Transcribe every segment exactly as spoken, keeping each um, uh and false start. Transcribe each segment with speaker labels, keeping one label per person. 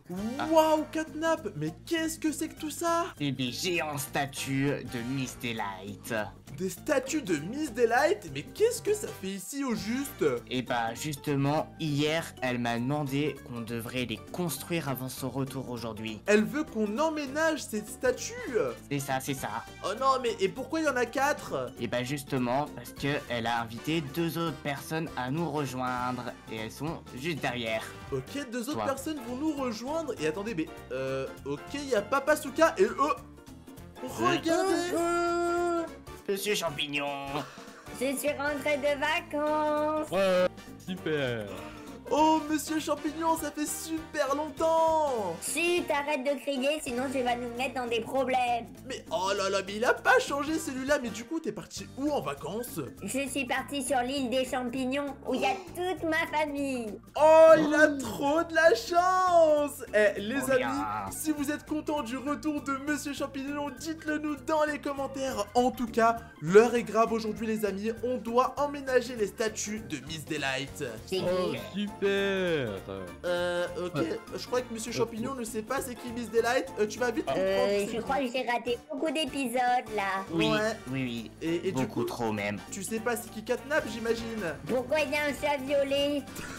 Speaker 1: Waouh, Catnap, mais qu'est-ce que c'est que tout ça?
Speaker 2: C'est des géants statues de Miss Delight.
Speaker 1: Des statues de Miss Delight? Mais qu'est-ce que ça fait ici au juste?
Speaker 2: Et bah justement, hier, elle m'a demandé qu'on devrait les construire avant son retour aujourd'hui.
Speaker 1: Elle veut qu'on emménage cette statue?
Speaker 2: C'est ça, c'est ça.
Speaker 1: Oh non, mais et pourquoi il y en a quatre?
Speaker 2: Et bah justement, parce que elle a invité deux autres personnes à nous rejoindre. Et elles sont juste derrière.
Speaker 1: Ok, deux autres
Speaker 2: Toi.
Speaker 1: personnes vont nous rejoindre. Et attendez, mais euh, ok, il y a Papasuka et oh, regardez.
Speaker 2: Monsieur Champignon.
Speaker 3: Je suis rentrée de vacances.
Speaker 4: Ouais, super.
Speaker 1: Oh, Monsieur Champignon, ça fait super longtemps.
Speaker 3: Chut, arrête de crier, sinon tu vas nous mettre dans des problèmes.
Speaker 1: Mais oh là là, mais il a pas changé celui-là. Mais du coup, t'es parti où en vacances?
Speaker 3: Je suis partie sur l'île des champignons où il y a toute ma famille.
Speaker 1: Oh, il a trop de la chance. Eh, les
Speaker 2: Oh,
Speaker 1: amis,
Speaker 2: bien.
Speaker 1: si vous êtes contents du retour de Monsieur Champignon, dites-le nous dans les commentaires. En tout cas, l'heure est grave aujourd'hui, les amis. On doit emménager les statues de Miss Delight.
Speaker 3: C'est
Speaker 4: Oh,
Speaker 3: qui?
Speaker 4: super.
Speaker 1: Euh, ok.
Speaker 4: Ouais.
Speaker 1: Je crois que Monsieur Champignon ne sait pas c'est qui Miss Delight. Euh, tu vas vite comprendre.
Speaker 3: Euh,
Speaker 1: c'est
Speaker 3: je
Speaker 1: qui.
Speaker 3: crois que j'ai raté beaucoup d'épisodes là.
Speaker 2: Oui,
Speaker 1: Ouais.
Speaker 2: oui, oui.
Speaker 1: Et, et du
Speaker 2: Beaucoup
Speaker 1: coup,
Speaker 2: trop même.
Speaker 1: tu sais pas c'est qui Catnap, j'imagine.
Speaker 3: Pourquoi il y a un chat violet?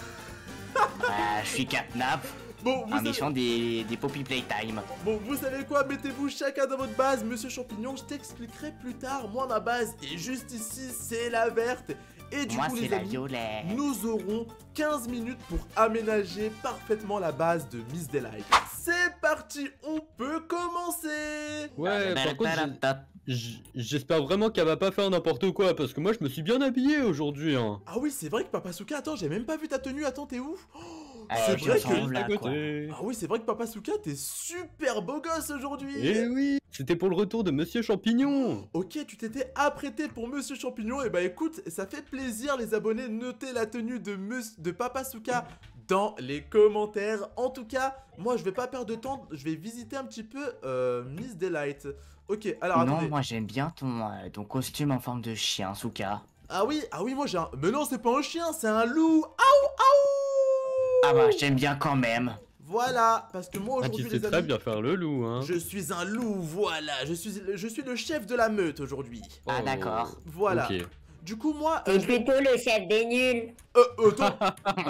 Speaker 2: Bah, je suis Catnap,
Speaker 1: Bon, vous
Speaker 2: un
Speaker 1: savez,
Speaker 2: méchant des, des Poppy Playtime.
Speaker 1: bon, vous savez quoi? Mettez-vous chacun dans votre base, Monsieur Champignon. Je t'expliquerai plus tard. Moi, ma base est juste ici, c'est la verte. Et du
Speaker 2: Moi,
Speaker 1: coup,
Speaker 2: c'est
Speaker 1: les
Speaker 2: la
Speaker 1: amis,
Speaker 2: violette.
Speaker 1: nous aurons quinze minutes pour aménager parfaitement la base de Miss Delight. C'est parti, on peut commencer.
Speaker 4: Ouais,
Speaker 2: Bah,
Speaker 4: par contre,
Speaker 2: bah,
Speaker 4: j'ai-
Speaker 2: bah,
Speaker 4: j- j'espère vraiment qu'elle va pas faire n'importe quoi, parce que moi, je me suis bien habillé aujourd'hui, hein.
Speaker 1: Ah oui, c'est vrai que Papasuka, attends, j'ai même pas vu ta tenue. Attends, t'es où? Oh,
Speaker 2: Ah,
Speaker 1: c'est
Speaker 2: tu
Speaker 1: vrai
Speaker 2: ressembles
Speaker 1: que...
Speaker 2: là,
Speaker 4: à
Speaker 2: quoi.
Speaker 4: côté.
Speaker 1: Ah oui, c'est vrai que Papasuka, t'es super beau gosse aujourd'hui.
Speaker 4: Eh oui, c'était pour le retour de Monsieur Champignon.
Speaker 1: Ok, tu t'étais apprêté pour Monsieur Champignon. Et bah écoute, ça fait plaisir les abonnés. Notez la tenue de, Mus- de Papasuka dans les commentaires. En tout cas, moi je vais pas perdre de temps. Je vais visiter un petit peu euh, Miss Delight. Ok, alors
Speaker 2: non,
Speaker 1: attendez.
Speaker 2: moi j'aime bien ton, euh, ton costume en forme de chien, Souka.
Speaker 1: Ah oui, ah oui, moi j'ai un... Mais non, c'est pas un chien, c'est un loup. Aouh, aouh.
Speaker 2: Ah bah, j'aime bien quand même.
Speaker 1: Voilà, parce que moi
Speaker 4: Ah, tu
Speaker 1: aujourd'hui
Speaker 4: sais
Speaker 1: les
Speaker 4: très
Speaker 1: amis,
Speaker 4: bien faire le loup, hein.
Speaker 1: je suis un loup, voilà. Je suis, je suis le chef de la meute aujourd'hui.
Speaker 2: Ah,
Speaker 4: Oh,
Speaker 2: d'accord.
Speaker 1: Voilà.
Speaker 4: ok.
Speaker 1: Du coup, moi... euh,
Speaker 3: T'es
Speaker 1: je vais-
Speaker 3: plutôt le chef des nuls.
Speaker 1: Euh, euh, attends.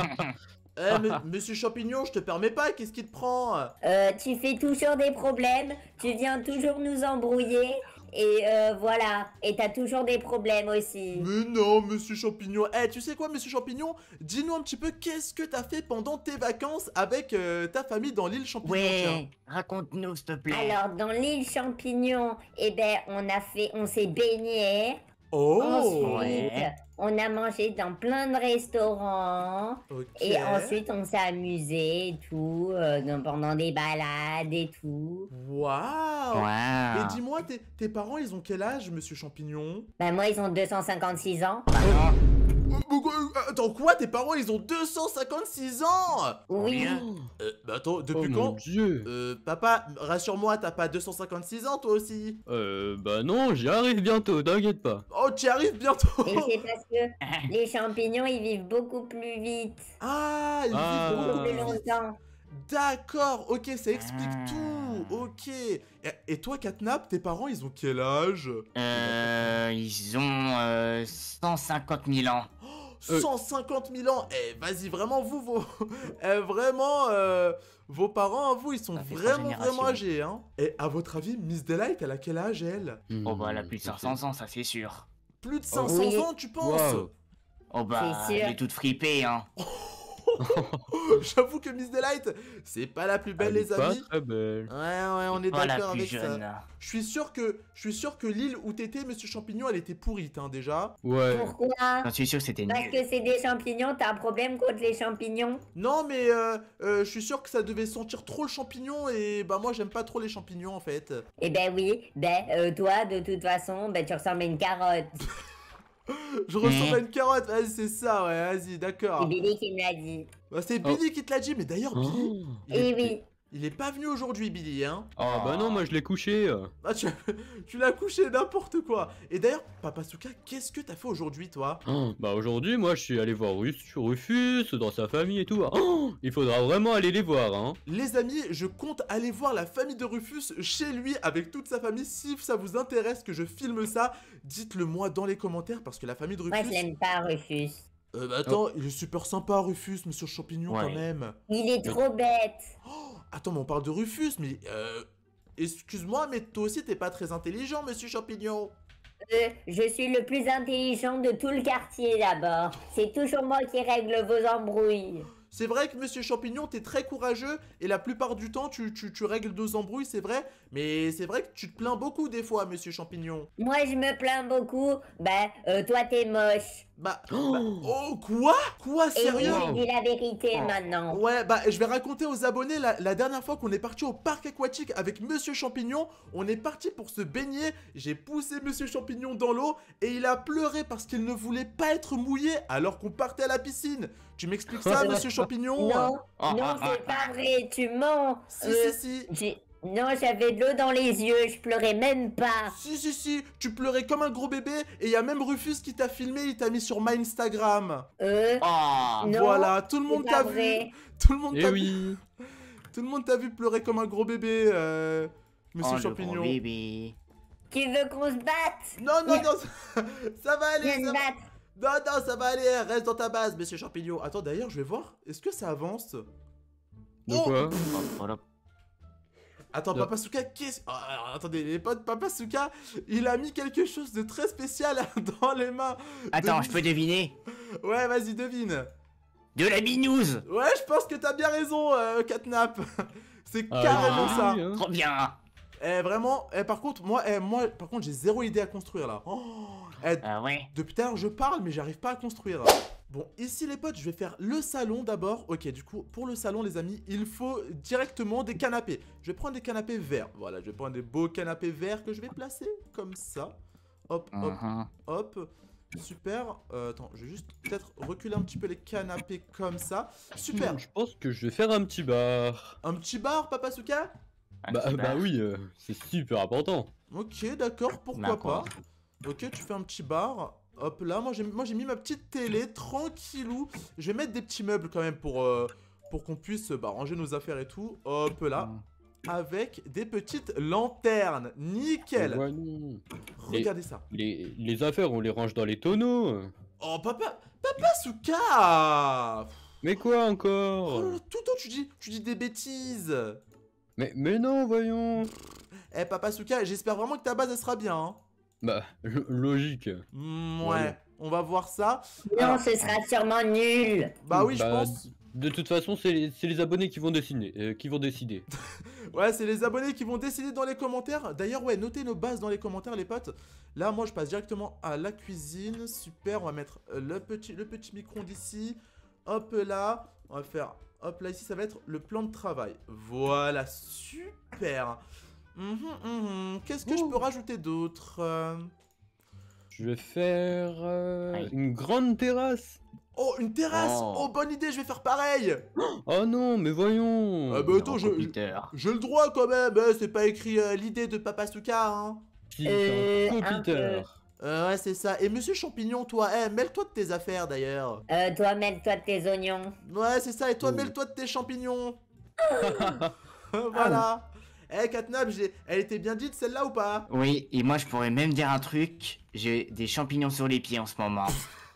Speaker 1: Eh, mais- Monsieur Champignon, je te permets pas, qu'est-ce qui te prend?
Speaker 3: Euh, tu fais toujours des problèmes, tu viens toujours nous embrouiller, et euh, voilà, et t'as toujours des problèmes aussi.
Speaker 1: Mais non, Monsieur Champignon. Eh, tu sais quoi, Monsieur Champignon? Dis-nous un petit peu qu'est-ce que t'as fait pendant tes vacances avec euh, ta famille dans l'île Champignon. tiens.
Speaker 2: Ouais, raconte-nous s'il te plaît.
Speaker 3: Alors, dans l'île champignon, eh ben, on a fait, on s'est baigné.
Speaker 1: Oh,
Speaker 3: Ensuite,
Speaker 2: ouais.
Speaker 3: on a mangé dans plein de restaurants.
Speaker 1: ok.
Speaker 3: Et ensuite, on s'est amusé et tout, euh, dans- pendant des balades et tout.
Speaker 1: Waouh.
Speaker 2: Wow.
Speaker 1: Et dis-moi, tes, tes parents, ils ont quel âge, Monsieur Champignon?
Speaker 3: Ben, moi, ils ont deux cent cinquante-six ans.
Speaker 2: Bah non.
Speaker 1: Euh, pourquoi- euh, Attends, quoi? Tes parents, ils ont deux cent cinquante-six ans?
Speaker 3: Oui.
Speaker 2: Combien
Speaker 1: Euh, bah attends,
Speaker 4: Oh
Speaker 1: depuis
Speaker 4: mon
Speaker 1: quand?
Speaker 4: dieu.
Speaker 1: Euh, papa, rassure-moi, t'as pas deux cent cinquante-six ans, toi aussi?
Speaker 4: Euh, bah non, j'y arrive bientôt, t'inquiète pas.
Speaker 1: Oh, tu y arrives bientôt.
Speaker 3: Et c'est parce que les champignons, ils vivent beaucoup plus vite,
Speaker 1: Ah, ils
Speaker 4: Ah.
Speaker 1: vivent beaucoup
Speaker 3: beaucoup plus
Speaker 1: plus vite.
Speaker 3: longtemps.
Speaker 1: D'accord, ok, ça explique
Speaker 2: Ah.
Speaker 1: tout, ok. Et, et toi, Catnap, tes parents, ils ont quel âge?
Speaker 2: Euh, ils ont euh, cent cinquante mille ans.
Speaker 4: Euh.
Speaker 1: cent cinquante mille ans. Eh, vas-y, vraiment, vous, vos... eh, vraiment, euh, vos parents, vous, ils sont
Speaker 2: Ça fait trois
Speaker 1: vraiment,
Speaker 2: générations.
Speaker 1: vraiment âgés, hein. Et à votre avis, Miss Delight, elle a quel âge, elle?
Speaker 4: Hmm,
Speaker 2: Oh bah, elle a plus de
Speaker 4: ça
Speaker 2: cinq cents ans, ça c'est sûr.
Speaker 1: Plus de cinq cents
Speaker 3: Oui.
Speaker 1: ans, tu penses?
Speaker 4: Wow.
Speaker 2: Oh bah,
Speaker 3: C'est sûr.
Speaker 2: elle est toute fripée, hein.
Speaker 1: J'avoue que Miss Delight, c'est pas la plus belle,
Speaker 4: Elle est
Speaker 1: les
Speaker 4: pas
Speaker 1: amis.
Speaker 4: très belle.
Speaker 1: Ouais, ouais, on est
Speaker 2: Pas la
Speaker 1: d'accord
Speaker 2: plus
Speaker 1: avec
Speaker 2: jeune.
Speaker 1: ça. Je suis sûr que, je suis sûr que l'île où t'étais, Monsieur Champignon, elle était pourrite, hein, déjà.
Speaker 4: Ouais.
Speaker 3: Pourquoi?
Speaker 2: J'en suis sûr que c'était
Speaker 3: Parce
Speaker 2: nul.
Speaker 3: que c'est des champignons, t'as un problème contre les champignons?
Speaker 1: Non, mais euh, euh, je suis sûr que ça devait sentir trop le champignon et bah moi j'aime pas trop les champignons en fait.
Speaker 3: Eh ben oui, ben euh, toi, de toute façon, ben tu ressembles à une carotte.
Speaker 1: Je ressemble à une carotte, vas-y c'est ça, ouais, vas-y, d'accord.
Speaker 3: C'est Billy qui me l'a dit.
Speaker 1: Bah, c'est
Speaker 4: Oh.
Speaker 1: Billy qui te l'a dit, mais d'ailleurs Billy,
Speaker 4: Oh.
Speaker 1: il est,
Speaker 3: Eh oui.
Speaker 1: il est pas venu aujourd'hui, Billy, hein.
Speaker 4: Ah bah non, moi je l'ai couché. euh.
Speaker 1: Ah, tu, tu l'as couché, n'importe quoi. Et d'ailleurs, Papasuka, qu'est-ce que t'as fait aujourd'hui, toi?
Speaker 4: Oh, bah aujourd'hui, moi je suis allé voir Rus- Rufus dans sa famille et tout. Oh, il faudra vraiment aller les voir, hein.
Speaker 1: Les amis, je compte aller voir la famille de Rufus chez lui avec toute sa famille. Si ça vous intéresse que je filme ça, dites-le moi dans les commentaires parce que la famille de
Speaker 3: Moi, je
Speaker 1: Rufus...
Speaker 3: l'aime pas, Rufus.
Speaker 1: Euh, bah attends, il est super sympa Rufus, monsieur Champignon,
Speaker 2: Ouais.
Speaker 1: quand même.
Speaker 3: Il est trop bête.
Speaker 1: Attends, mais on parle de Rufus, mais... Euh... Excuse-moi, mais toi aussi t'es pas très intelligent, monsieur Champignon.
Speaker 3: Euh, je suis le plus intelligent de tout le quartier d'abord. C'est toujours moi qui règle vos embrouilles.
Speaker 1: C'est vrai que monsieur Champignon, t'es très courageux et la plupart du temps, tu, tu, tu règles nos embrouilles, c'est vrai. Mais c'est vrai que tu te plains beaucoup des fois, monsieur Champignon.
Speaker 3: Moi, je me plains beaucoup. Bah, euh, toi, t'es moche.
Speaker 1: Bah...
Speaker 4: Oh.
Speaker 1: bah- Oh, quoi? Quoi,
Speaker 3: Et
Speaker 1: sérieux?
Speaker 3: oui, je dis la vérité
Speaker 2: Oh.
Speaker 3: maintenant.
Speaker 1: Ouais, bah je vais raconter aux abonnés la, la dernière fois qu'on est parti au parc aquatique avec Monsieur Champignon. On est parti pour se baigner. J'ai poussé Monsieur Champignon dans l'eau et il a pleuré parce qu'il ne voulait pas être mouillé alors qu'on partait à la piscine. Tu m'expliques ça, Monsieur Champignon?
Speaker 3: Non,
Speaker 2: Ah,
Speaker 3: non,
Speaker 2: ah,
Speaker 3: c'est pas vrai, tu mens.
Speaker 1: Si,
Speaker 3: Euh,
Speaker 1: si, si.
Speaker 3: j'ai- Non, j'avais de l'eau dans les yeux, je pleurais même pas.
Speaker 1: Si, si, si. Tu pleurais comme un gros bébé et il y a même Rufus qui t'a filmé. Il t'a mis sur my Instagram.
Speaker 3: Euh,
Speaker 2: Oh.
Speaker 3: non,
Speaker 1: Voilà, tout le
Speaker 3: c'est
Speaker 1: monde
Speaker 3: pas
Speaker 1: t'a
Speaker 3: vrai.
Speaker 1: vu. Tout le monde
Speaker 4: Eh
Speaker 1: t'a vu.
Speaker 4: oui.
Speaker 1: Tout le monde t'a vu pleurer comme un gros bébé, euh, Monsieur
Speaker 2: Oh, le
Speaker 1: Champignon.
Speaker 2: gros bébé.
Speaker 3: Tu veux qu'on se batte?
Speaker 1: Non, non, non, ça, ça va aller,
Speaker 3: Viens
Speaker 1: ça
Speaker 3: se
Speaker 1: va.
Speaker 3: battre.
Speaker 1: Non, non, ça va aller, reste dans ta base, monsieur Champignon. Attends, d'ailleurs, je vais voir, est-ce que ça avance?
Speaker 4: De
Speaker 1: Oh.
Speaker 4: quoi?
Speaker 2: Oh, voilà.
Speaker 1: Attends,
Speaker 4: De-
Speaker 1: Papasuka, qu'est-ce... Oh, alors, attendez, les potes, Papasuka, il a mis quelque chose de très spécial dans les mains.
Speaker 2: Attends,
Speaker 1: de-
Speaker 2: je peux deviner.
Speaker 1: Ouais, vas-y, devine.
Speaker 2: De la binouse.
Speaker 1: Ouais, je pense que t'as bien raison, euh, Catnap. C'est
Speaker 4: Ah,
Speaker 1: carrément
Speaker 4: oui,
Speaker 1: ça.
Speaker 4: hein.
Speaker 2: Trop bien.
Speaker 1: Eh, vraiment, eh, par contre, moi, eh, moi, par contre, j'ai zéro idée à construire, là. Oh, eh,
Speaker 2: Ah ouais.
Speaker 1: depuis tout à l'heure, je parle, mais j'arrive pas à construire. Bon, ici, les potes, je vais faire le salon d'abord. Ok, du coup, pour le salon, les amis, il faut directement des canapés. Je vais prendre des canapés verts. Voilà, je vais prendre des beaux canapés verts que je vais placer comme ça. Hop, hop,
Speaker 2: Mhm.
Speaker 1: hop. Super. Euh, attends, je vais juste peut-être reculer un petit peu les canapés comme ça. Super.
Speaker 4: Je pense que je vais faire un petit bar.
Speaker 1: Un petit bar, Papasuka?
Speaker 2: Un
Speaker 4: Bah,
Speaker 2: petit
Speaker 4: bah
Speaker 2: bar.
Speaker 4: oui, euh, c'est super important.
Speaker 1: Ok, d'accord, pourquoi
Speaker 2: D'accord.
Speaker 1: pas. Ok, tu fais un petit bar. Hop là, moi j'ai moi j'ai mis ma petite télé, tranquillou. Je vais mettre des petits meubles quand même pour, euh, pour qu'on puisse bah, ranger nos affaires et tout. Hop là, avec des petites lanternes. Nickel.
Speaker 4: Ouais, non.
Speaker 1: Regardez ça.
Speaker 4: Les, les affaires, on les range dans les tonneaux.
Speaker 1: Oh papa, Papa Souka.
Speaker 4: Mais quoi
Speaker 1: Oh
Speaker 4: encore?
Speaker 1: là là, tout le temps tu dis, tu dis des bêtises.
Speaker 4: Mais, mais non, voyons.
Speaker 1: Eh Papa Souka, j'espère vraiment que ta base elle sera bien. Hein.
Speaker 4: Bah, lo- logique.
Speaker 1: Mm, ouais,
Speaker 4: Ouais.
Speaker 1: on va voir ça.
Speaker 3: Non,
Speaker 1: Alors,
Speaker 3: ce sera sûrement nul.
Speaker 1: bah oui, je
Speaker 4: Bah,
Speaker 1: pense.
Speaker 4: De toute façon, c'est les, c'est les abonnés qui vont décider. euh, qui vont décider.
Speaker 1: Ouais, c'est les abonnés qui vont décider dans les commentaires. D'ailleurs, ouais, notez nos bases dans les commentaires, les potes. Là, moi, je passe directement à la cuisine. Super, on va mettre euh, le petit, le petit micro-ondes ici. Hop là, on va faire... Hop là, ici, ça va être le plan de travail. Voilà, super. Mhm, mhm. Qu'est-ce que je peux rajouter d'autre? Euh,
Speaker 4: Je vais faire euh,
Speaker 2: Aïe.
Speaker 4: une grande terrasse.
Speaker 1: Oh, une terrasse.
Speaker 2: Oh.
Speaker 1: Oh, bonne idée, je vais faire pareil.
Speaker 4: Oh non, mais voyons.
Speaker 1: Ah bah attends, je-
Speaker 2: Gros Peter.
Speaker 1: J'ai le droit quand même, hein, c'est pas écrit euh, l'idée de Papa Souka, hein.
Speaker 4: Si,
Speaker 3: Euh,
Speaker 4: c'est un
Speaker 3: un
Speaker 4: copiteur.
Speaker 1: Euh, ouais, c'est ça. Et monsieur Champignon, toi, eh, mêle-toi de tes affaires d'ailleurs.
Speaker 3: Euh, toi, mêle-toi de tes oignons.
Speaker 1: Ouais, c'est ça. Et toi,
Speaker 4: Oh.
Speaker 1: mêle-toi de tes champignons. Voilà. Eh, Catnap, j'ai... elle était bien dite celle-là ou pas?
Speaker 2: Oui, et moi je pourrais même dire un truc. J'ai des champignons sur les pieds en ce moment.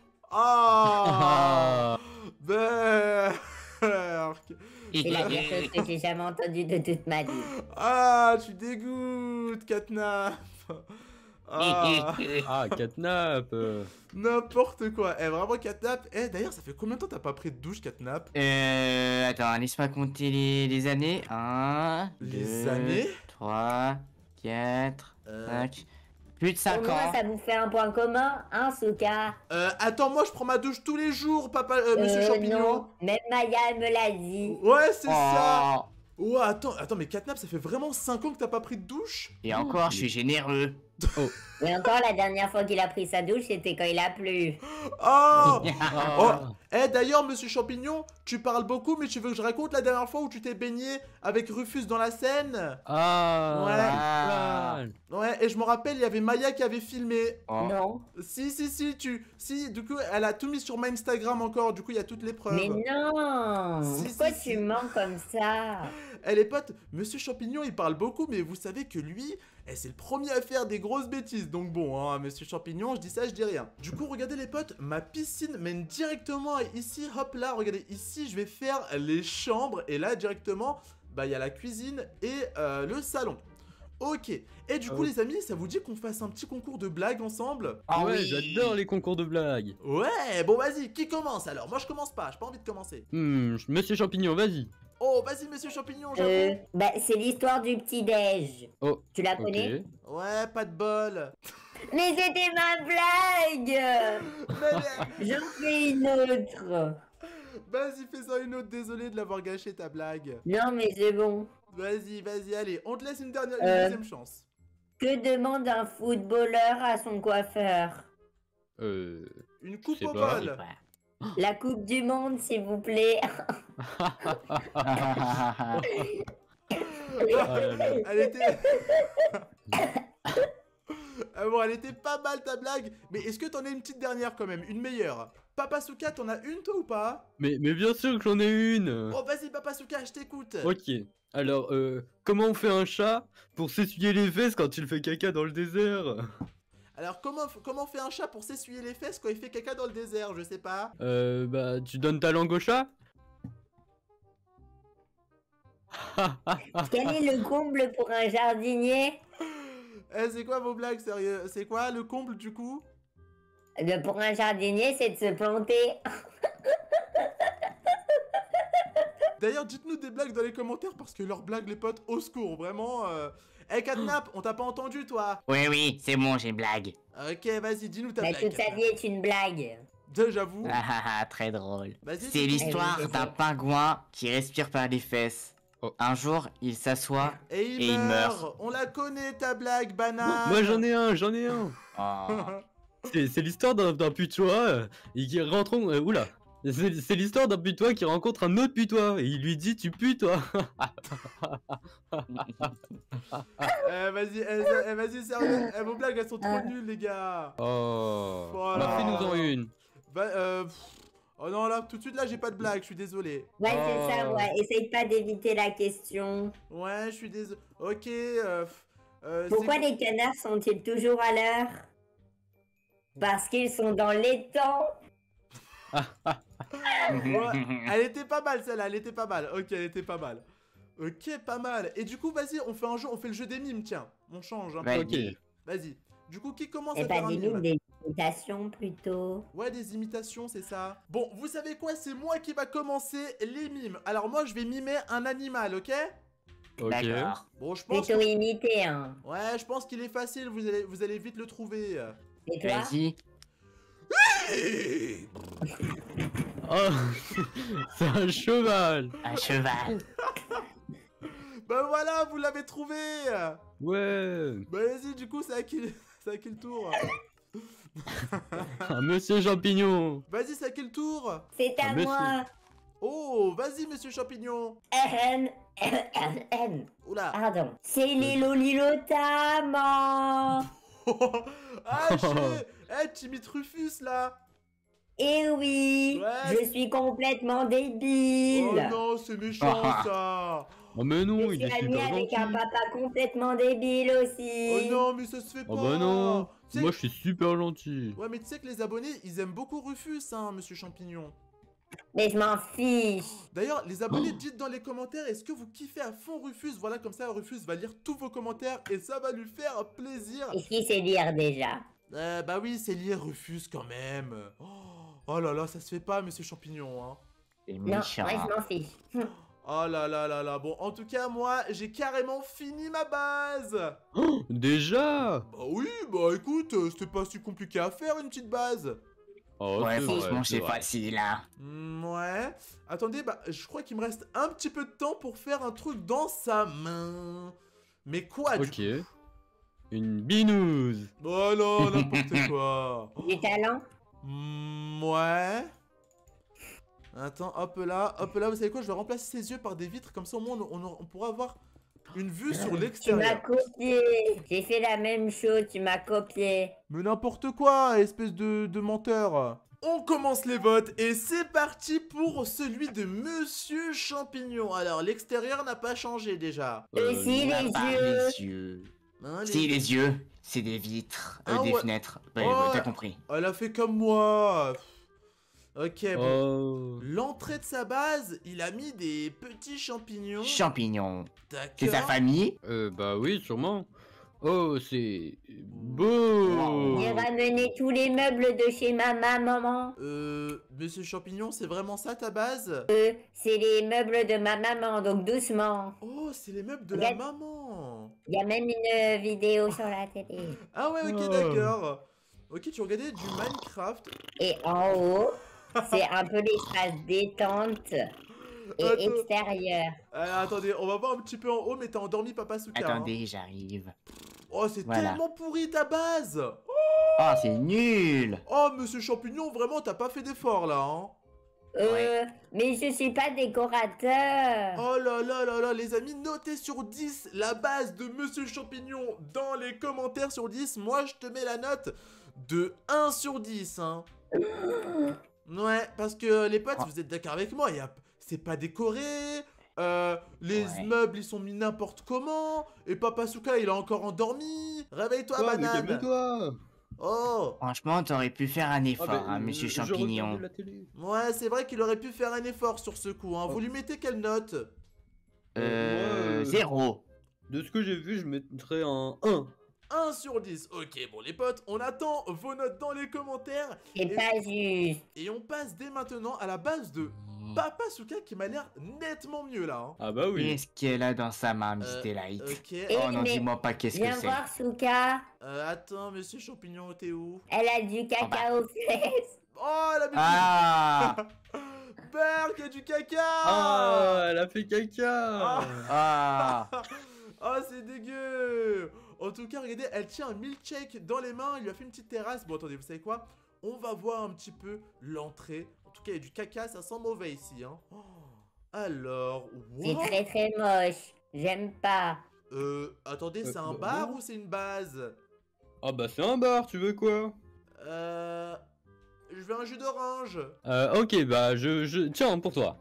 Speaker 1: Ah. Berk.
Speaker 3: C'est la pire chose que j'ai jamais entendue de toute ma vie.
Speaker 1: Ah, tu dégoûtes, Catnap. Ah,
Speaker 4: Ah, Catnap. euh.
Speaker 1: n'importe quoi. Eh, vraiment, Catnap. Eh, d'ailleurs, ça fait combien de temps t'as pas pris de douche, Catnap?
Speaker 2: Euh. Attends, laisse-moi compter les, les années. un,
Speaker 1: Les
Speaker 2: deux,
Speaker 1: années
Speaker 2: trois, quatre,
Speaker 1: Euh,
Speaker 2: cinq. Plus de
Speaker 3: Au
Speaker 2: cinq
Speaker 3: moins,
Speaker 2: ans.
Speaker 3: ça vous fait un point commun, hein, Souka?
Speaker 1: Euh, attends, moi je prends ma douche tous les jours, papa, euh, monsieur
Speaker 3: Euh,
Speaker 1: Champignon.
Speaker 3: non, même Maya, elle me l'a dit.
Speaker 1: Ouais, c'est ça.
Speaker 2: Oh,
Speaker 1: Ouais, Quoi, attends, attends, mais Catnap, ça fait vraiment cinq ans que t'as pas pris de douche?
Speaker 2: Et encore, je suis généreux.
Speaker 3: Et encore, la dernière fois qu'il a pris sa douche, c'était quand il a plu.
Speaker 1: Oh! Oh!
Speaker 4: Ah.
Speaker 1: Eh, d'ailleurs, monsieur Champignon, tu parles beaucoup, mais tu veux que je raconte la dernière fois où tu t'es baigné avec Rufus dans la Seine?
Speaker 4: Ah.
Speaker 1: Ouais.
Speaker 2: Ah.
Speaker 1: Ouais, et je me rappelle, il y avait Maya qui avait filmé.
Speaker 2: Oh.
Speaker 3: Non.
Speaker 1: Si, si, si, tu... Si, du coup, elle a tout mis sur ma Instagram encore, du coup, il y a toutes les preuves.
Speaker 3: Mais non.
Speaker 1: Si,
Speaker 3: Pourquoi
Speaker 1: si,
Speaker 3: tu
Speaker 1: si.
Speaker 3: mens comme ça?
Speaker 1: Eh les potes, monsieur Champignon il parle beaucoup, mais vous savez que lui, eh, c'est le premier à faire des grosses bêtises. Donc bon, hein, monsieur Champignon, je dis ça, je dis rien. Du coup, regardez les potes, ma piscine mène directement ici. Hop là, regardez, ici, je vais faire les chambres. Et là, directement, bah il y a la cuisine et euh, le salon. Ok. Et du coup,
Speaker 4: Oh.
Speaker 1: les amis, ça vous dit qu'on fasse un petit concours de blagues ensemble?
Speaker 2: Ah
Speaker 4: Ouais,
Speaker 2: oui.
Speaker 4: j'adore les concours de blagues.
Speaker 1: Ouais, bon vas-y, qui commence alors? Moi je commence pas, j'ai pas envie de commencer.
Speaker 4: Hmm, Monsieur Champignon, vas-y.
Speaker 1: Oh, vas-y monsieur Champignon, j'avoue.
Speaker 3: Euh, bah, c'est l'histoire du petit-déj.
Speaker 4: Oh,
Speaker 3: Tu la
Speaker 4: ok.
Speaker 3: connais?
Speaker 1: Ouais, pas de bol.
Speaker 3: Mais c'était ma blague.
Speaker 1: Mais-
Speaker 3: J'en fais une autre.
Speaker 1: Vas-y, fais-en une autre, désolé de l'avoir gâché ta blague.
Speaker 3: Non, mais c'est bon.
Speaker 1: Vas-y, vas-y, allez, on te laisse une dernière, une
Speaker 3: Euh.
Speaker 1: deuxième chance.
Speaker 3: Que demande un footballeur à son coiffeur?
Speaker 4: Euh...
Speaker 1: Une coupe
Speaker 4: sais
Speaker 1: au
Speaker 4: pas.
Speaker 1: bol.
Speaker 3: La Coupe du Monde, s'il vous plaît.
Speaker 4: Ah là là.
Speaker 1: Elle était... Ah bon, elle était pas mal ta blague, mais est-ce que t'en as une petite dernière quand même, une meilleure? Papa Souka, t'en as une toi ou pas?
Speaker 4: Mais, mais bien sûr que j'en ai une.
Speaker 1: Oh, vas-y, Papa Souka, je t'écoute.
Speaker 4: Ok. Alors, euh, comment on fait un chat pour s'essuyer les fesses quand il fait caca dans le désert?
Speaker 1: Alors, comment, comment fait un chat pour s'essuyer les fesses quand il fait caca dans le désert? Je sais pas.
Speaker 4: Euh, bah, tu donnes ta langue au chat?
Speaker 3: Quel est le comble pour un jardinier?
Speaker 1: Eh, c'est quoi vos blagues, sérieux? C'est quoi le comble du coup?
Speaker 3: Le pour un jardinier, c'est de se planter.
Speaker 1: D'ailleurs, dites-nous des blagues dans les commentaires parce que leurs blagues, les potes, au secours, vraiment. Euh... Eh, Catnap, on t'a pas entendu, toi?
Speaker 2: Oui, oui, c'est bon, j'ai blague.
Speaker 1: Ok, vas-y, dis-nous ta
Speaker 3: Mais
Speaker 1: blague.
Speaker 3: toute sa vie est une blague.
Speaker 1: Deux, j'avoue.
Speaker 2: Ah ah ah, très drôle.
Speaker 1: Vas-y,
Speaker 2: C'est
Speaker 1: dis-nous.
Speaker 2: l'histoire
Speaker 3: Eh,
Speaker 2: d'un pingouin qui respire par les fesses.
Speaker 4: Oh.
Speaker 2: Un jour, il s'assoit.
Speaker 1: Et il,
Speaker 2: Et il
Speaker 1: meurt.
Speaker 2: meurt.
Speaker 1: On la connaît, ta blague, banane.
Speaker 4: Moi j'en ai un, j'en ai un.
Speaker 2: Oh.
Speaker 4: C'est c'est l'histoire d'un d'un putois euh, et qui rentre. Euh, oula. C'est c'est l'histoire d'un putois qui rencontre un autre putois et il lui dit tu pues toi.
Speaker 1: Eh, vas-y, eh, eh, vas-y, sérieux. Eh, vos blagues, elles sont trop nulles, les gars.
Speaker 4: Oh.
Speaker 1: Voilà.
Speaker 4: Bah, fais-nous-en une.
Speaker 1: Va, euh... pff. Oh non, là, tout de suite, là, j'ai pas de blague, je suis désolé.
Speaker 3: Ouais, c'est ça,
Speaker 4: Oh.
Speaker 3: ouais. Essaye pas d'éviter la question.
Speaker 1: Ouais, je suis désolé. Ok, euh... pff, euh, c'est
Speaker 3: Pourquoi
Speaker 1: quoi-
Speaker 3: les canards sont-ils toujours à l'heure? Parce qu'ils sont dans les temps.
Speaker 1: Ouais, elle était pas mal, celle-là, elle était pas mal. Ok, elle était pas mal. Ok, pas mal. Et du coup, vas-y, on fait un jeu, on fait le jeu des mimes, tiens. On change un peu.
Speaker 2: Vas-y.
Speaker 4: Ok.
Speaker 1: Vas-y. Du coup, qui commence
Speaker 3: Et
Speaker 1: à
Speaker 3: pas
Speaker 1: faire un
Speaker 3: des
Speaker 1: mime?
Speaker 3: mimes, des imitations plutôt.
Speaker 1: Ouais, des imitations, c'est ça. Bon, vous savez quoi? C'est moi qui va commencer les mimes. Alors moi, je vais mimer un animal, ok?
Speaker 4: Ok.
Speaker 2: D'accord.
Speaker 1: Bon, je pense...
Speaker 3: Plutôt imité, hein.
Speaker 1: Ouais, je pense qu'il est facile, vous allez, vous allez vite le trouver.
Speaker 3: Et toi?
Speaker 2: Vas-y.
Speaker 4: Oh, c'est un cheval.
Speaker 2: Un cheval.
Speaker 1: Bah voilà, vous l'avez trouvé.
Speaker 4: Ouais.
Speaker 1: Bah vas-y, du coup, c'est à qui, c'est à qui le tour?
Speaker 4: Un monsieur champignon.
Speaker 1: Vas-y, c'est à qui le tour?
Speaker 3: C'est à
Speaker 4: Ah, monsieur.
Speaker 3: moi.
Speaker 1: Oh, vas-y, monsieur champignon.
Speaker 3: Ahem, ahem, ahem.
Speaker 1: Oula.
Speaker 3: Pardon. C'est les lolilotames.
Speaker 1: Ah, je... Eh, t'imites Rufus, là.
Speaker 3: Eh oui,
Speaker 1: Ouais.
Speaker 3: je suis complètement
Speaker 1: Oh
Speaker 3: débile.
Speaker 1: non, c'est méchant, ça.
Speaker 4: Oh mais non,
Speaker 3: je
Speaker 4: il
Speaker 3: suis
Speaker 4: est
Speaker 3: amie
Speaker 4: super
Speaker 3: avec
Speaker 4: gentil.
Speaker 3: un papa complètement débile aussi.
Speaker 1: Oh non, mais ça se fait pas.
Speaker 4: Oh bah non.
Speaker 1: Tu sais-
Speaker 4: Moi je suis super gentil.
Speaker 1: Ouais, mais tu sais que les abonnés, ils aiment beaucoup Rufus, hein, monsieur champignon.
Speaker 3: Mais je m'en fiche.
Speaker 1: D'ailleurs, les abonnés, dites dans les commentaires, est-ce que vous kiffez à fond Rufus? Voilà, comme ça, Rufus va lire tous vos commentaires et ça va lui faire plaisir.
Speaker 3: Est-ce qu'il sait lire déjà?
Speaker 1: Euh, bah oui, c'est lire Rufus quand même. Oh, oh là là, ça se fait pas, monsieur champignon, hein.
Speaker 2: C'est
Speaker 3: Non,
Speaker 2: méchant.
Speaker 3: moi je m'en fiche.
Speaker 1: Oh là là là là. Bon, en tout cas, moi, j'ai carrément fini ma base.
Speaker 4: Déjà.
Speaker 1: Bah oui, bah écoute, euh, c'était pas si compliqué à faire une petite base.
Speaker 4: Oh,
Speaker 2: Ouais,
Speaker 4: c'est vrai,
Speaker 2: franchement, c'est
Speaker 4: vrai.
Speaker 2: facile, hein.
Speaker 1: Hmm, ouais. Attendez, bah, je crois qu'il me reste un petit peu de temps pour faire un truc dans sa main. Mais quoi, du
Speaker 4: Ok.
Speaker 1: coup?
Speaker 4: Une binouse.
Speaker 1: Oh non, n'importe quoi.
Speaker 3: Du talent?
Speaker 1: Hmm, ouais. Attends, hop là, hop là, vous savez quoi? Je vais remplacer ses yeux par des vitres, comme ça au moins on, on- on pourra avoir une vue sur
Speaker 3: Tu m'as
Speaker 1: l'extérieur.
Speaker 3: copié. J'ai fait la même chose, tu m'as copié.
Speaker 1: Mais n'importe quoi, espèce de, de menteur. On commence les votes et c'est parti pour celui de Monsieur Champignon. Alors, l'extérieur n'a pas changé déjà.
Speaker 3: Euh, si,
Speaker 4: non.
Speaker 2: À
Speaker 3: les
Speaker 2: part
Speaker 3: yeux.
Speaker 2: les yeux.
Speaker 1: Hein, les-
Speaker 2: Si, les yeux, c'est des vitres, euh,
Speaker 1: Ah
Speaker 2: des
Speaker 1: ouais.
Speaker 2: fenêtres. Ouais,
Speaker 1: Oh,
Speaker 2: ouais, t'as
Speaker 1: ouais.
Speaker 2: compris.
Speaker 1: Elle a fait comme moi. Ok, bon.
Speaker 4: Oh.
Speaker 1: L'entrée de sa base, il a mis des petits champignons.
Speaker 2: Champignons.
Speaker 1: D'accord.
Speaker 2: C'est sa famille?
Speaker 4: Euh, bah oui, sûrement. Oh, c'est beau.
Speaker 3: J'ai ramené tous les meubles de chez ma maman.
Speaker 1: Euh, Monsieur Champignon, c'est vraiment ça ta base?
Speaker 3: Euh, c'est les meubles de ma maman, donc doucement.
Speaker 1: Oh, c'est les meubles de la
Speaker 3: Regarde.
Speaker 1: maman.
Speaker 3: Il y a même une vidéo sur la télé.
Speaker 1: Ah ouais, ok,
Speaker 4: Oh.
Speaker 1: d'accord. Ok, tu regardais du Minecraft.
Speaker 3: Et en haut, c'est un peu l'espace détente et
Speaker 1: Attends.
Speaker 3: extérieur.
Speaker 1: Alors, attendez, on va voir un petit peu en haut, mais t'as endormi Papa Souka. hein.
Speaker 2: Attendez, j'arrive.
Speaker 1: Oh, c'est
Speaker 2: Voilà.
Speaker 1: tellement pourri ta base.
Speaker 2: Oh, c'est nul!
Speaker 1: Oh, Monsieur Champignon, vraiment, t'as pas fait d'effort là, hein.
Speaker 3: Euh, mais je suis pas décorateur.
Speaker 1: Oh là là là là, les amis, notez sur dix la base de Monsieur Champignon dans les commentaires sur dix. Moi, je te mets la note de un sur dix, hein. Ouais, parce que les potes,
Speaker 2: Oh.
Speaker 1: vous êtes d'accord avec moi, y a... c'est pas décoré, euh, les
Speaker 2: Ouais.
Speaker 1: meubles, ils sont mis n'importe comment, et Papa Souka, il a encore endormi. Réveille-toi,
Speaker 4: Quoi, mais
Speaker 1: banane.
Speaker 4: calme-toi.
Speaker 1: Oh,
Speaker 2: Franchement, t'aurais pu faire un effort,
Speaker 4: Ah, bah,
Speaker 2: hein, monsieur
Speaker 4: je- je
Speaker 2: Champignon.
Speaker 4: regardais la télé.
Speaker 1: ouais, c'est vrai qu'il aurait pu faire un effort sur ce coup, hein.
Speaker 4: Oh.
Speaker 1: Vous lui mettez quelle note?
Speaker 2: Euh,
Speaker 4: moi, euh,
Speaker 2: zéro.
Speaker 4: De ce que j'ai vu, je mettrais un un.
Speaker 1: un sur dix. Ok, bon les potes, on attend vos notes dans les commentaires.
Speaker 3: C'est
Speaker 1: Et-
Speaker 3: pas juste.
Speaker 1: Et on passe dès maintenant à la base de Papa Souka qui m'a l'air nettement mieux là. hein.
Speaker 4: Ah bah oui.
Speaker 2: Qu'est-ce qu'elle a dans sa main, Miss
Speaker 1: Euh,
Speaker 2: Delight?
Speaker 1: Ok.
Speaker 3: Et-
Speaker 2: Oh non,
Speaker 3: mais-
Speaker 2: dis-moi pas qu'est-ce que
Speaker 3: Viens
Speaker 2: c'est.
Speaker 3: voir Souka.
Speaker 1: Euh, attends, Monsieur Champignon, t'es où?
Speaker 3: Elle a du caca aux fesses.
Speaker 1: Oh la bébé.
Speaker 2: Ah!
Speaker 1: Berk, il y a du caca.
Speaker 4: Ah, elle a fait caca.
Speaker 1: Ah.
Speaker 2: Ah!
Speaker 1: Oh, c'est dégueu. En tout cas, regardez, elle tient un milkshake dans les mains. Il lui a fait une petite terrasse. Bon, attendez, vous savez quoi? On va voir un petit peu l'entrée. En tout cas, il y a du caca, ça sent mauvais ici. Hein. Oh, alors,
Speaker 3: C'est
Speaker 1: wow.
Speaker 3: très très moche. J'aime pas.
Speaker 1: Euh, attendez, c'est
Speaker 4: Euh,
Speaker 1: un
Speaker 4: bah,
Speaker 1: bar
Speaker 4: non.
Speaker 1: ou c'est une base?
Speaker 4: Ah bah c'est un bar, tu veux quoi?
Speaker 1: Euh... Je veux un jus d'orange.
Speaker 4: Euh, ok, bah je, je... Tiens, pour toi.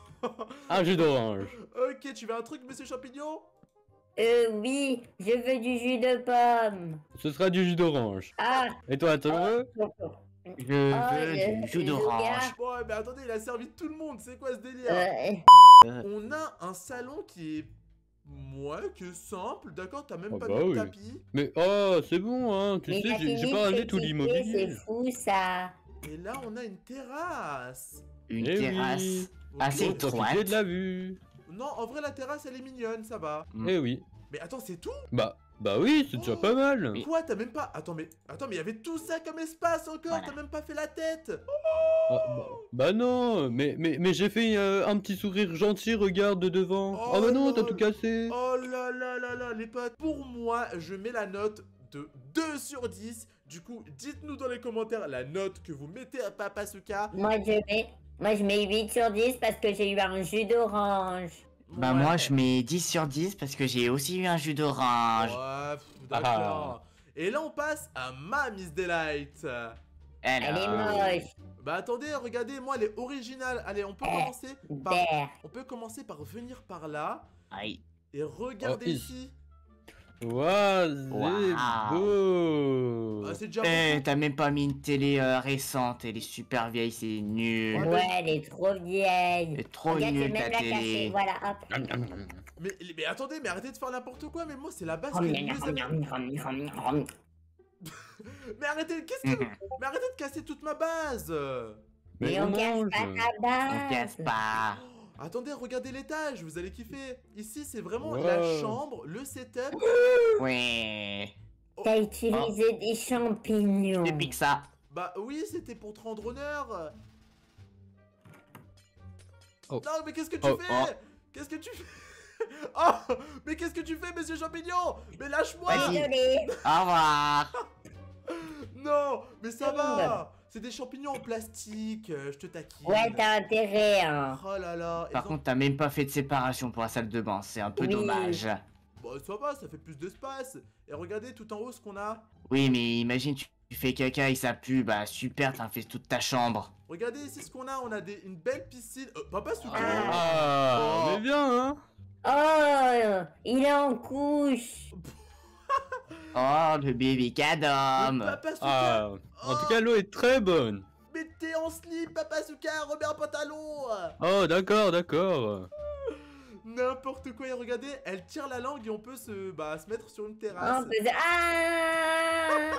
Speaker 4: Un jus d'orange.
Speaker 1: Ok, tu veux un truc, Monsieur Champignon?
Speaker 3: Euh, oui, je veux du jus de pomme.
Speaker 4: Ce sera du jus d'orange.
Speaker 3: Ah,
Speaker 4: Et toi, tu veux?
Speaker 2: Je
Speaker 3: Oh,
Speaker 2: veux
Speaker 3: le-
Speaker 2: du jus
Speaker 3: le
Speaker 2: d'orange.
Speaker 3: gars.
Speaker 1: Bon, mais attendez, il a servi tout le monde. C'est quoi ce délire?
Speaker 3: euh,
Speaker 1: On a un salon qui est... Ouais, qui est simple, d'accord? T'as même
Speaker 4: Oh
Speaker 1: pas
Speaker 4: bah
Speaker 1: mis de
Speaker 4: oui.
Speaker 1: tapis.
Speaker 4: Mais oh, c'est bon, hein. Tu
Speaker 3: mais
Speaker 4: sais,
Speaker 3: t'as
Speaker 4: j'ai j'ai
Speaker 3: fini
Speaker 4: pas
Speaker 3: de
Speaker 4: regardé tout
Speaker 3: critiquer,
Speaker 4: l'immobilier.
Speaker 3: C'est fou ça.
Speaker 1: Et là, on a une terrasse.
Speaker 2: Une
Speaker 4: Eh
Speaker 2: terrasse.
Speaker 4: oui.
Speaker 2: Assez
Speaker 1: Ok.
Speaker 4: Faut profiter
Speaker 2: étroite.
Speaker 4: de la vue.
Speaker 1: Non, en vrai, la terrasse, elle est mignonne, ça va.
Speaker 2: Mm.
Speaker 4: Eh oui.
Speaker 1: Mais attends, c'est tout?
Speaker 4: Bah, bah oui, c'est déjà pas mal.
Speaker 2: Oui.
Speaker 1: Quoi? T'as même pas... Attends, mais... Attends, mais il y avait tout ça comme espace encore.
Speaker 2: Voilà.
Speaker 1: T'as même pas fait la tête.
Speaker 4: Ah, bah, bah non, mais, mais, mais j'ai fait euh, un petit sourire gentil, regarde de devant.
Speaker 1: Oh
Speaker 4: Oh, bah non, t'as
Speaker 1: lol.
Speaker 4: tout cassé.
Speaker 1: Oh là là là là, les potes. Pour moi, je mets la note de deux sur dix. Du coup, dites-nous dans les commentaires la note que vous mettez à Papa Souka.
Speaker 3: Moi je mets, moi je mets huit sur dix parce que j'ai eu un jus d'orange.
Speaker 2: Bah
Speaker 1: Ouais.
Speaker 2: moi je mets dix sur dix parce que j'ai aussi eu un jus d'orange.
Speaker 1: Ouais, pff, d'accord. Et là, on passe à ma Miss Delight.
Speaker 3: Elle est
Speaker 2: Alors,
Speaker 3: moche.
Speaker 1: Bah attendez, regardez, moi, elle est originale. Allez, on peut
Speaker 3: Eh,
Speaker 1: commencer par...
Speaker 3: Vert.
Speaker 1: On peut commencer par venir par là.
Speaker 2: aïe.
Speaker 1: Et regardez
Speaker 4: Oh, i-
Speaker 1: ici.
Speaker 4: Waouh, c'est
Speaker 2: Waouh.
Speaker 4: beau.
Speaker 1: Ah, c'est déjà
Speaker 2: Eh,
Speaker 1: beaucoup.
Speaker 2: t'as même pas mis une télé euh, récente, elle est super vieille, c'est nul.
Speaker 1: Ouais,
Speaker 3: Ouais, elle est trop vieille.
Speaker 2: Elle est trop
Speaker 3: Regarde, je vais
Speaker 2: nulle ta
Speaker 3: même la cacher.
Speaker 2: télé.
Speaker 3: Voilà, hop.
Speaker 1: Mais, mais attendez, mais arrêtez de faire n'importe quoi. Mais moi, c'est la base
Speaker 3: Oh,
Speaker 1: qui est
Speaker 3: gna,
Speaker 1: mieux
Speaker 3: gna,
Speaker 1: améliorée.
Speaker 3: gna, gna, gna, gna.
Speaker 1: Mais arrêtez, qu'est-ce que... Mais arrêtez de casser toute ma base.
Speaker 3: Mais on casse
Speaker 4: mange.
Speaker 3: pas ta
Speaker 2: On
Speaker 3: base.
Speaker 2: casse pas.
Speaker 1: Oh, attendez, regardez l'étage, vous allez kiffer. Ici, c'est vraiment
Speaker 4: Wow.
Speaker 1: la chambre, le setup.
Speaker 2: Ouais.
Speaker 3: T'as utilisé des champignons.
Speaker 2: Je pique ça.
Speaker 1: Bah oui, c'était pour te rendre honneur.
Speaker 4: Oh.
Speaker 1: Non, mais qu'est-ce que tu
Speaker 4: Oh,
Speaker 1: fais?
Speaker 2: oh.
Speaker 1: Qu'est-ce que tu fais? Oh, mais qu'est-ce que tu fais, monsieur Champignon? Mais lâche-moi!
Speaker 2: Vas-y.
Speaker 3: Désolé.
Speaker 2: Au revoir.
Speaker 1: Non, mais ça
Speaker 3: Tout le
Speaker 1: va. C'est des champignons en plastique, euh, je te taquine.
Speaker 3: Ouais, t'as intérêt, hein.
Speaker 1: Oh là là.
Speaker 2: Par
Speaker 1: ils ont-
Speaker 2: contre, t'as même pas fait de séparation pour la salle de bain, c'est un peu
Speaker 3: Oui.
Speaker 2: dommage.
Speaker 1: Bon, ça va, ça fait plus d'espace. Et regardez tout en haut ce qu'on a.
Speaker 2: Oui, mais imagine, tu tu fais caca et ça pue, bah super, t'as fait toute ta chambre.
Speaker 1: Regardez ici ce qu'on a. On a des, une belle piscine. Euh, Papa Souka.
Speaker 4: Ah,
Speaker 1: Oh.
Speaker 4: mais bien, hein.
Speaker 3: Oh, il est en couche.
Speaker 2: Oh, le bébé
Speaker 1: Mais
Speaker 2: cadom.
Speaker 1: Papa Souka.
Speaker 4: Ah, en tout cas, l'eau est très bonne.
Speaker 1: Mais t'es en slip, Papa Souka. Remets un pantalon.
Speaker 4: Oh, d'accord, d'accord.
Speaker 1: N'importe quoi. Et regardez, elle tire la langue et on peut se, bah, se mettre sur une
Speaker 3: On
Speaker 1: terrasse.
Speaker 3: peut... Ah.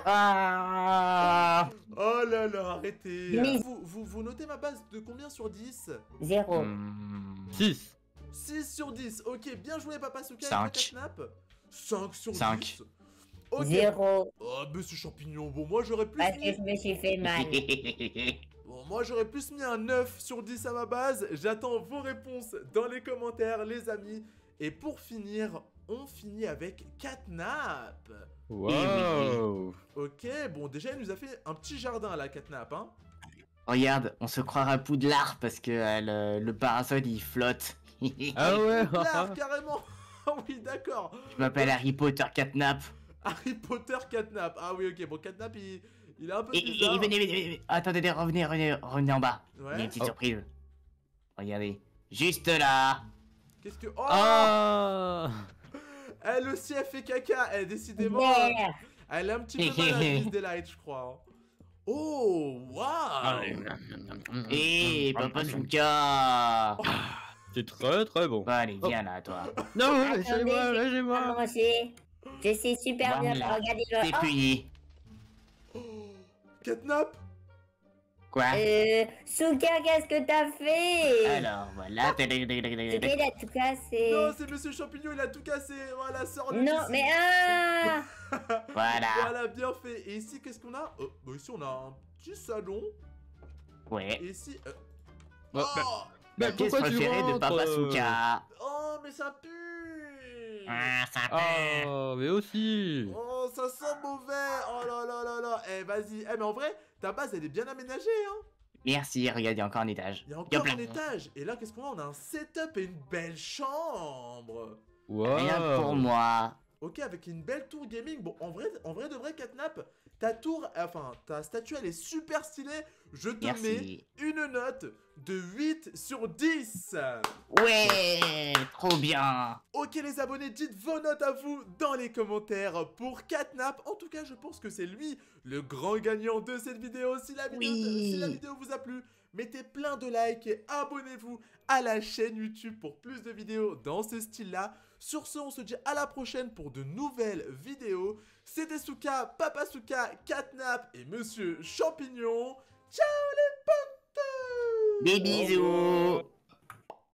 Speaker 2: Ah.
Speaker 1: Oh là là, arrêtez.
Speaker 3: Mais-
Speaker 1: Vous, vous, vous notez ma base de combien sur dix?
Speaker 3: Zéro.
Speaker 2: Hmm.
Speaker 4: six.
Speaker 1: six sur dix. Ok, bien joué, Papa Souka.
Speaker 2: Cinq.
Speaker 1: Avec la catnap. cinq sur
Speaker 2: Cinq.
Speaker 1: dix. Ok.
Speaker 3: Zéro.
Speaker 1: Oh, monsieur Champignon, bon, moi j'aurais plus
Speaker 3: Parce que
Speaker 1: mis...
Speaker 3: je me suis fait mal.
Speaker 1: Bon, moi j'aurais plus mis un neuf sur dix à ma base. J'attends vos réponses dans les commentaires, les amis. Et pour finir, on finit avec Catnap.
Speaker 4: Waouh.
Speaker 1: Ok, bon, déjà, il nous a fait un petit jardin à la Catnap, hein.
Speaker 2: Regarde, on se croira Poudlard parce que euh, le, le parasol il flotte.
Speaker 4: Ah ouais.
Speaker 1: Là, carrément. Ah oui, d'accord.
Speaker 2: Je m'appelle Harry Potter Catnap.
Speaker 1: Harry Potter Catnap. Ah oui, ok, bon, Catnap, il, il est un peu
Speaker 2: Et, et-
Speaker 1: bizarre.
Speaker 2: et venez, venez, venez. Attendez, venez, revenez, revenez, revenez en bas. Il y a
Speaker 1: Ouais.
Speaker 2: une petite
Speaker 4: Oh.
Speaker 2: surprise. Regardez. Juste là.
Speaker 1: Qu'est-ce que... Oh,
Speaker 4: Ah.
Speaker 1: elle aussi, elle fait caca. Elle, décidément...
Speaker 3: Merde.
Speaker 1: Elle est un petit peu mal à Miss Delight, je crois. hein. Oh, waouh.
Speaker 2: Hé, Papa Souka.
Speaker 4: C'est très très bon.
Speaker 2: Bon, allez, viens là, toi.
Speaker 4: Non,
Speaker 3: Attendez,
Speaker 4: lâchez-moi,
Speaker 3: je vais
Speaker 4: lâchez-moi.
Speaker 3: commencer. Je sais super bien
Speaker 2: Voilà.
Speaker 3: regarder
Speaker 2: T'es
Speaker 3: le...
Speaker 2: puni.
Speaker 1: Oh, Catnap.
Speaker 2: Quoi?
Speaker 3: Euh, Souka, qu'est-ce que t'as fait?
Speaker 2: Alors, voilà.
Speaker 3: Souka, il a tout cassé.
Speaker 1: Non, c'est Monsieur Champignon, il a tout cassé. Voilà, sors le
Speaker 3: Non,
Speaker 1: ici.
Speaker 3: mais ah!
Speaker 2: Voilà.
Speaker 1: Voilà, bien fait. Et ici, qu'est-ce qu'on a? Oh, bah ici, on a un petit salon.
Speaker 2: Ouais.
Speaker 1: Et ici... euh,
Speaker 4: Oh,
Speaker 1: Oh,
Speaker 4: bah,
Speaker 2: La
Speaker 4: bah,
Speaker 2: pièce
Speaker 4: pourquoi tu
Speaker 2: préférée de
Speaker 4: rentres,
Speaker 2: Papa
Speaker 4: euh
Speaker 2: Souka.
Speaker 1: oh, mais ça pue.
Speaker 2: Ah, ça
Speaker 4: Ah, mais aussi.
Speaker 1: Oh, ça sent mauvais. Oh là là là là. Eh, vas-y. Eh, mais en vrai, ta base, elle est bien aménagée, hein.
Speaker 2: Merci, regarde, il y a encore un étage.
Speaker 1: Il y a
Speaker 2: Y'a
Speaker 1: encore
Speaker 2: plein.
Speaker 1: un étage. Et là, qu'est-ce qu'on a? On a un setup et une belle chambre.
Speaker 2: Rien que pour
Speaker 4: Waouh.
Speaker 2: moi.
Speaker 1: Ok, avec une belle tour gaming. Bon, en vrai, en vrai de vrai, Catnap, ta tour, enfin, ta statue, elle est super stylée. Je te mets
Speaker 2: Merci.
Speaker 1: une note de huit sur dix.
Speaker 2: Ouais, trop bien.
Speaker 1: Ok, les abonnés, dites vos notes à vous dans les commentaires pour Catnap. En tout cas, je pense que c'est lui le grand gagnant de cette vidéo. Si la vidéo,
Speaker 2: Oui.
Speaker 1: si la vidéo vous a plu, mettez plein de likes et abonnez-vous à la chaîne YouTube pour plus de vidéos dans ce style-là. Sur ce, on se dit à la prochaine pour de nouvelles vidéos. C'était Souka, Papa Souka, Catnap et Monsieur Champignon. Ciao les potes!
Speaker 2: Des bisous.